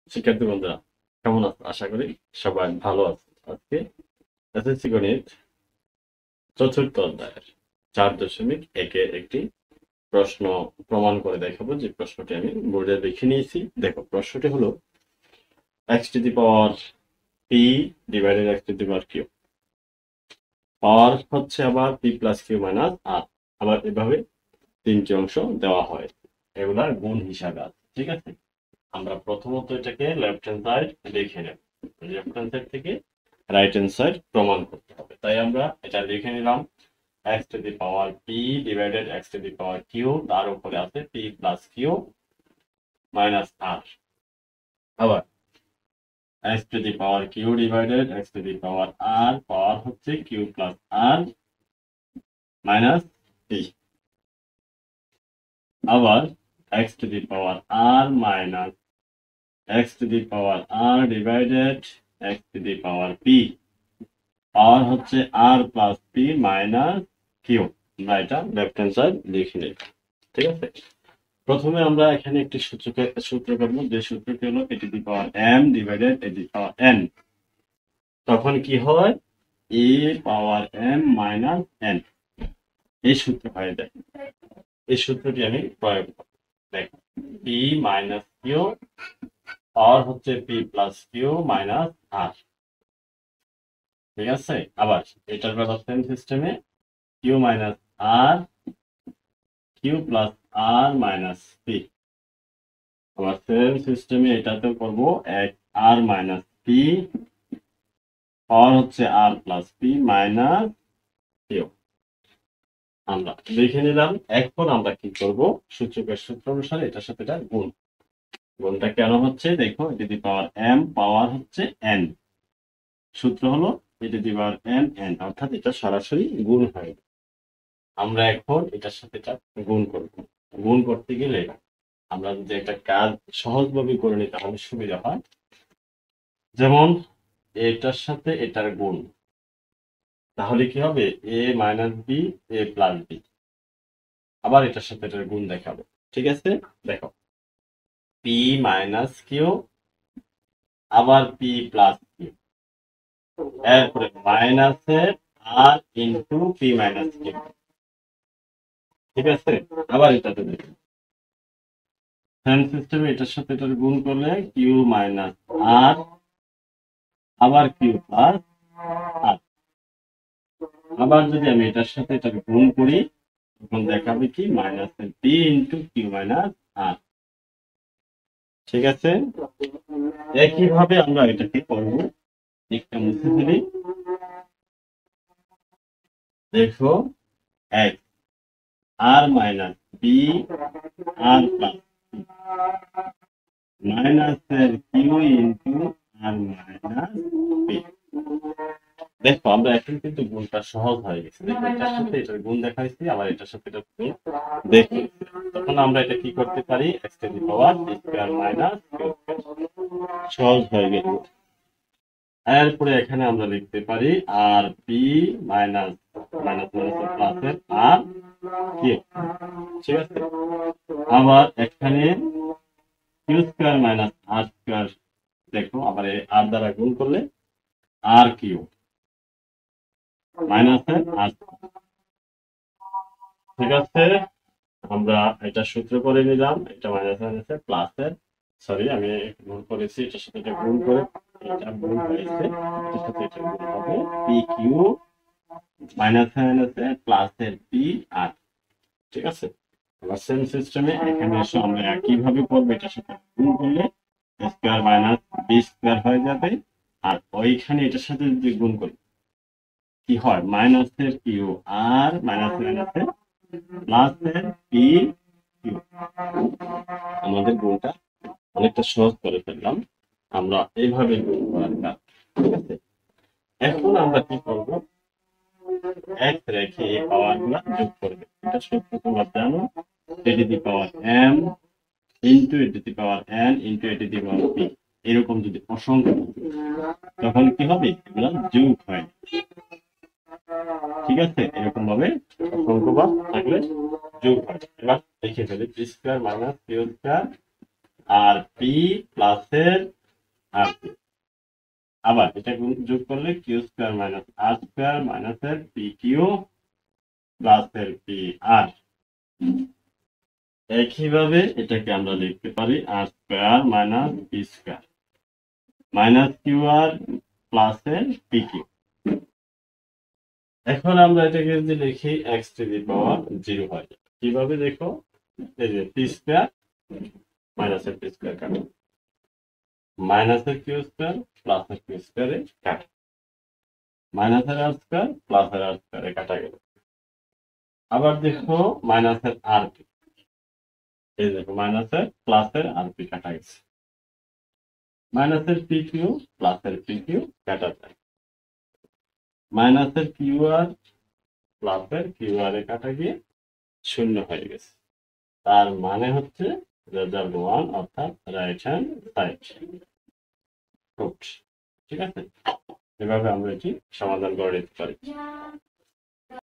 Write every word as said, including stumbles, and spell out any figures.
শিক্ষার্থী বন্ধুরা কেমন আছো? আশা করি সবাই ভালো আছে। আজকে এসএসসি গণিত চতুর্থ অধ্যায়ের চার দশমিক একের একটি প্রশ্ন প্রমাণ করে দেখাবো, যে প্রশ্নটি আমি বোর্ডে লিখে নিয়েছি। দেখো, প্রশ্নটি হলো x to the power p divided x to the power q. Power হচ্ছে আবার p plus q minus r, আবার এভাবে তিনটি অংশ দেওয়া হয়, এগুলার গুণ হিসাবে আছে। ঠিক আছে, আমরা প্রথমত এটাকে লেফট হ্যান্ড সাইড লিখে নেব, লেফট হ্যান্ড সাইড থেকে রাইট হ্যান্ড সাইড প্রমাণ করতে হবে। তাই আমরা এটা লিখে নিলাম, x to the power p divided x to the power q, তার উপরে আছে p plus q minus r। আবার x to the power q divided x to the power r, পাওয়ার হচ্ছে q plus r minus p। আবার x to the power r minus x to the power r divided x to the power p, পাওয়ার হচ্ছে r plus p minus q। আমরা এটা left hand side লিখে নিই। ঠিক আছে, প্রথমে আমরা এখানে একটি সূত্রকে সূত্র করব, যে সূত্রটি হলো a to the power m divided a to the power n। তখন কি হয়, a power m minus n, এই সূত্র হয়ে যায়। এই সূত্রটি আমি প্রয়োগ করব। দেখো, p minus q পাওয়ার হচ্ছে p plus q minus r। ঠিক আছে, আবার এটার বেলা সেম সিস্টেমে q minus r, q plus r minus p। আবার সেম সিস্টেমে এটাতেও করব, এক r minus p পাওয়ার হচ্ছে r plus p minus q। আমরা লিখে নিলাম। এখন আমরা কি করব, সূচকের সূত্র অনুসারে এটার সাথে এটা গুণ। গুণটা কেন হচ্ছে, দেখো, e to the power m পাওয়ার হচ্ছে n, সূত্র হলো e to the power m n, অর্থাৎ এটা সরাসরি গুণ হয়। আমরা এখন এটার সাথে এটা গুণ করব। গুণ করতে গেলে আমরা যদি একটা কাজ সহজভাবে করে নিই তাহলে সুবিধা হয়। যেমন এটার সাথে এটার গুণ, তাহলে কি হবে, a minus B A plus B. আবার এটার সাথে এটার গুণ দেখাবো। ঠিক আছে, দেখো, p মাইনাস কিউ, আবার p প্লাস কিউ, এরপরে মাইনাসের R into p minus Q. ঠিক আছে, আবার এটাতে দেখো, সেম সিস্টেমে এটার সাথে এটার গুণ করলে কিউ মাইনাস আর, আবার কিউ প্লাস আর। আবার যদি আমি এটার সাথে এটাকে গুণ করি তখন দেখাবে কি, মাইনাসের P into Q minus R. ঠিক আছে, একইভাবে আমরা এটাকে করবো। দিকটা মুছে ফেলি। দেখো, এক R minus B R plus মাইনাসের Q into R minus B. দেখো, আমরা এখন কিন্তু গুণটা সহজ হয়ে গেছে। দেখো, এটার সাথে এটার গুণ দেখাইছি, আবার এটার সাথে এটা গুণ দেখি। তখন আমরা এটা কি করতে পারি, x to the power square minus Q square, সহজ হয়ে গেল। এরপরে এখানে আমরা লিখতে পারি R P minus minus minus প্লাসের আর কিউ। ঠিক আছে, আবার এখানে Q square minus R square, দেখো আবার এই আর দ্বারা গুণ করলে আর কিউ মাইনাসের আর। ঠিক আছে, আমরা এটা সূত্র করে নিলাম, এটা মাইনাস মাইনাসের প্লাসের, সরি আমি গুণ করেছি, এটার সাথে এটা গুণ করে এটা গুণ হয়েছে, এটার সাথে এটা গুণ হবে পি কিউ মাইনাস মাইনাসে প্লাসের পি আর। ঠিক আছে, আবার সেম সিস্টেমে এখানে এসে আমরা একইভাবে করবো, এটার সাথে গুণ করলে স্কয়ার মাইনাস বি স্কয়ার হয়ে যাবে। আর ওইখানে এটার সাথে যদি গুণ করি কি হয়, মাইনাসের কিউ আর মাইনাস মাইনাসের প্লাসের পি কিউ। আমাদের গুণটা অনেকটা সহজ করে ফেললাম আমরা এইভাবে গুণ করার কাজ। ঠিক আছে, এখন আমরা কি করব, এক রেখে এই পাওয়ার গুলা যোগ করবে। এটা সূত্র তোমরা জানো, a to the power m into a to the power n into a to the power p। এরকম যদি অসংখ্য তখন কি হবে, এগুলা যোগ হয়। ঠিক আছে, এরকম ভাবে অসংখ্য বার থাকলে যোগ হয়। এবার লিখে ফেলি, P square minus Q square R P প্লাসের আর পি। আবার এটা যোগ করলে Q square minus R square minus এর পি কিউ প্লাস এর পি আর। একইভাবে এটাকে আমরা লিখতে পারি R square minus P square minus Q R plus এর পি কিউ। এখন আমরা এটাকে যদি লিখি x to the power zero হয় কিভাবে দেখো, এই যে পি স্কোয়ার মাইনাস এর পি স্কোয়ার কাটো, মাইনাস এর কিউ স্কোয়ার প্লাস এর কিউ স্কোয়ারে কাটো, মাইনাস এর আর স্কোয়ার প্লাস এর আর স্কোয়ারে কাটা গেল। আবার দেখো মাইনাস এর আর পি, এই দেখো মাইনাস এর প্লাস এর আর পি কাটা গেছে, মাইনাস এর পি কিউ প্লাস এর পি কিউ কাটা যায়, মাইনাস এর কিউ আর প্লাস এর কিউ আর এ কাটা গিয়ে শূন্য হয়ে গেছে। তার মানে হচ্ছে রেজাল্ট ওয়ান অর্থাৎ রাইট হ্যান্ড সাইড। ঠিক আছে, এভাবে আমরা এটি সমাধান করে নিতে পারি।